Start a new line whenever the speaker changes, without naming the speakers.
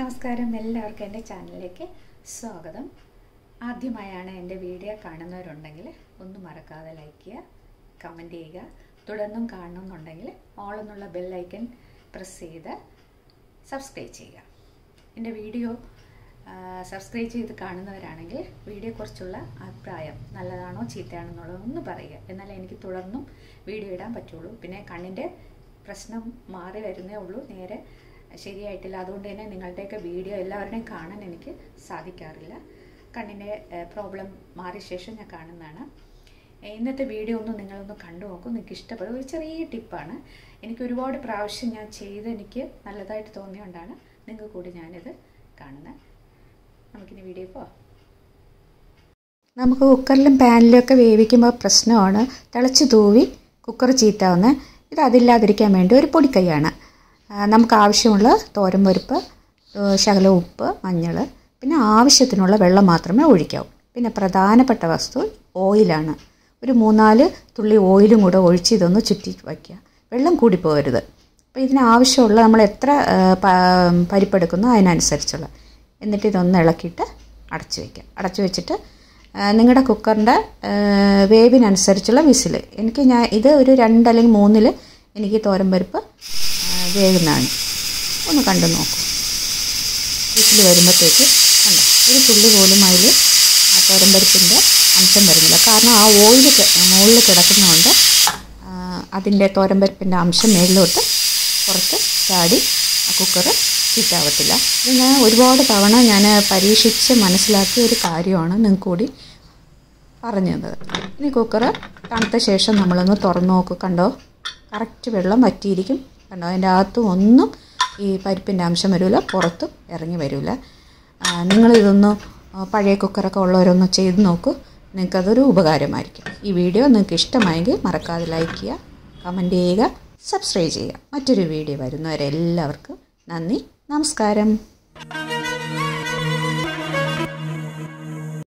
നമസ്കാരം എല്ലാവർക്കും എൻ്റെ ചാനലിലേക്ക് സ്വാഗതം. ആദ്യമായാണ് എൻ്റെ വീഡിയോ കാണുന്നവരുണ്ടെങ്കിൽ ഒന്നും മറക്കാതെ ലൈക്ക് ചെയ്യുക, കമൻറ്റ് ചെയ്യുക. തുടർന്നും കാണണമെന്നുണ്ടെങ്കിൽ ഓൾ എന്നുള്ള ബെൽ ഐക്കൺ പ്രസ് ചെയ്ത് സബ്സ്ക്രൈബ് ചെയ്യുക. എൻ്റെ വീഡിയോ സബ്സ്ക്രൈബ് ചെയ്ത് കാണുന്നവരാണെങ്കിൽ വീഡിയോയെക്കുറിച്ചുള്ള അഭിപ്രായം നല്ലതാണോ ചീത്തയാണോ എന്നുള്ളത് ഒന്ന് പറയുക. എന്നാലേ എനിക്ക് തുടർന്നും വീഡിയോ ഇടാൻ പറ്റുള്ളൂ. പിന്നെ കണ്ണിൻ്റെ പ്രശ്നം മാറി വരുന്നേ ഉള്ളൂ, നേരെ ശരിയായിട്ടില്ല. അതുകൊണ്ട് തന്നെ നിങ്ങളുടെയൊക്കെ വീഡിയോ എല്ലാവരുടെയും കാണാൻ എനിക്ക് സാധിക്കാറില്ല. കണ്ണിൻ്റെ പ്രോബ്ലം മാറിയ ശേഷം ഞാൻ കാണുന്നതാണ്. ഇന്നത്തെ വീഡിയോ ഒന്ന് നിങ്ങളൊന്ന് കണ്ടു നോക്കും. നിങ്ങൾക്ക് ഇഷ്ടപ്പെടും. ഒരു ചെറിയ ടിപ്പാണ്. എനിക്ക് ഒരുപാട് പ്രാവശ്യം ഞാൻ ചെയ്ത് എനിക്ക് നല്ലതായിട്ട് തോന്നിയുകൊണ്ടാണ് നിങ്ങൾക്ക് കൂടി ഞാനിത് കാണുന്നത്. നമുക്കിനി വീഡിയോ പോവാം. നമുക്ക് കുക്കറിലും പാനിലും ഒക്കെ വേവിക്കുമ്പോൾ പ്രശ്നമാണ് തിളച്ച് തൂവി കുക്കർ ചീത്താവുന്നത്. ഇത് അതില്ലാതിരിക്കാൻ വേണ്ടി ഒരു പൊടിക്കൈയാണ്. നമുക്ക് ആവശ്യമുള്ള തോരൻ പരിപ്പ്, ശകലം ഉപ്പ്, മഞ്ഞൾ, പിന്നെ ആവശ്യത്തിനുള്ള വെള്ളം മാത്രമേ ഒഴിക്കാവൂ. പിന്നെ പ്രധാനപ്പെട്ട വസ്തു ഓയിലാണ്. ഒരു 3-4 തുള്ളി ഓയിലും കൂടെ ഒഴിച്ച് ഇതൊന്ന് ചുറ്റി വയ്ക്കുക. വെള്ളം കൂടിപ്പോകരുത്. അപ്പോൾ ഇതിനാവശ്യമുള്ള നമ്മൾ എത്ര പരിപ്പെടുക്കുന്നോ അതിനനുസരിച്ചുള്ള, എന്നിട്ട് ഇതൊന്ന് ഇളക്കിയിട്ട് അടച്ചു വയ്ക്കുക. അടച്ചു വെച്ചിട്ട് നിങ്ങളുടെ കുക്കറിൻ്റെ വേവിനനുസരിച്ചുള്ള വിസിൽ, ഇത് ഒരു 2 അല്ലെങ്കിൽ 3 എനിക്ക് തോരൻ പരിപ്പ് വേകുന്നതാണ്. ഒന്ന് കണ്ടു നോക്കൂ. വിസിൽ വരുമ്പോഴത്തേക്ക് കണ്ടോ, ഒരു തുള്ളി പോലും അതിൽ ആ തോരൻ പരിപ്പിൻ്റെ അംശം വരുന്നില്ല. കാരണം ആ ഓയിൽ മുകളിൽ കിടക്കുന്നതുകൊണ്ട് അതിൻ്റെ തോരൻ പരിപ്പിൻ്റെ അംശം മേളിലോട്ട് പുറത്ത് ചാടി ആ കുക്കർ ചീത്താവത്തില്ല. ഇത് ഞാൻ ഒരുപാട് തവണ ഞാൻ പരീക്ഷിച്ച് മനസ്സിലാക്കിയ ഒരു കാര്യമാണ് നിങ്ങൾക്ക് കൂടി പറഞ്ഞത്. ഇനി കുക്കർ തണുത്ത ശേഷം നമ്മളൊന്ന് തുറന്ന് നോക്കും. കണ്ടോ, കറക്റ്റ് വെള്ളം വറ്റിയിരിക്കും. കണ്ടോ, അതിൻ്റെ അകത്തും ഒന്നും ഈ പരിപ്പിൻ്റെ അംശം വരില്ല, പുറത്തും ഇറങ്ങി വരില്ല. നിങ്ങളിതൊന്ന് പഴയ കുക്കറൊക്കെ ഉള്ളവരൊന്ന് ചെയ്ത് നോക്കൂ. നിങ്ങൾക്കതൊരു ഉപകാരമായിരിക്കും. ഈ വീഡിയോ നിങ്ങൾക്ക് ഇഷ്ടമായെങ്കിൽ മറക്കാതെ ലൈക്ക് ചെയ്യുക, കമൻറ്റ് ചെയ്യുക, സബ്സ്ക്രൈബ് ചെയ്യുക. മറ്റൊരു വീഡിയോ വരുന്നവരെല്ലാവർക്കും നന്ദി, നമസ്കാരം.